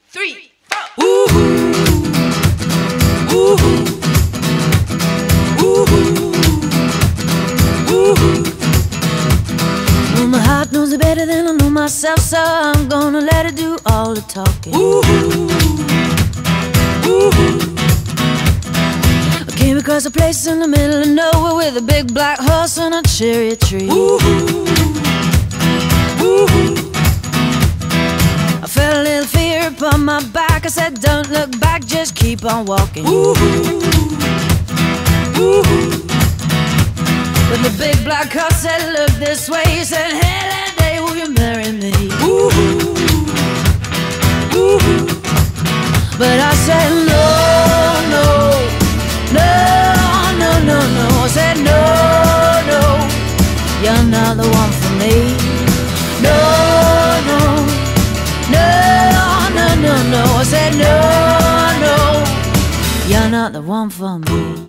3, 4. Ooh, ooh, ooh, ooh. Well, my heart knows it better than I know myself, so I'm gonna let it do all the talking. Ooh, ooh. I came across a place in the middle of nowhere with a big black horse and a cherry tree. Ooh, ooh. I felt a little fear upon my back. I said, don't look back, just keep on walking. Ooh, ooh. But the big black horse said, look this way. He said, hey, that day, will you marry me? Ooh, ooh. But I said, no, no, no, no, no, no. I said, no, no, you're not the one for me. No, no, no, no, no, no. I said, no, no, you're not the one for me.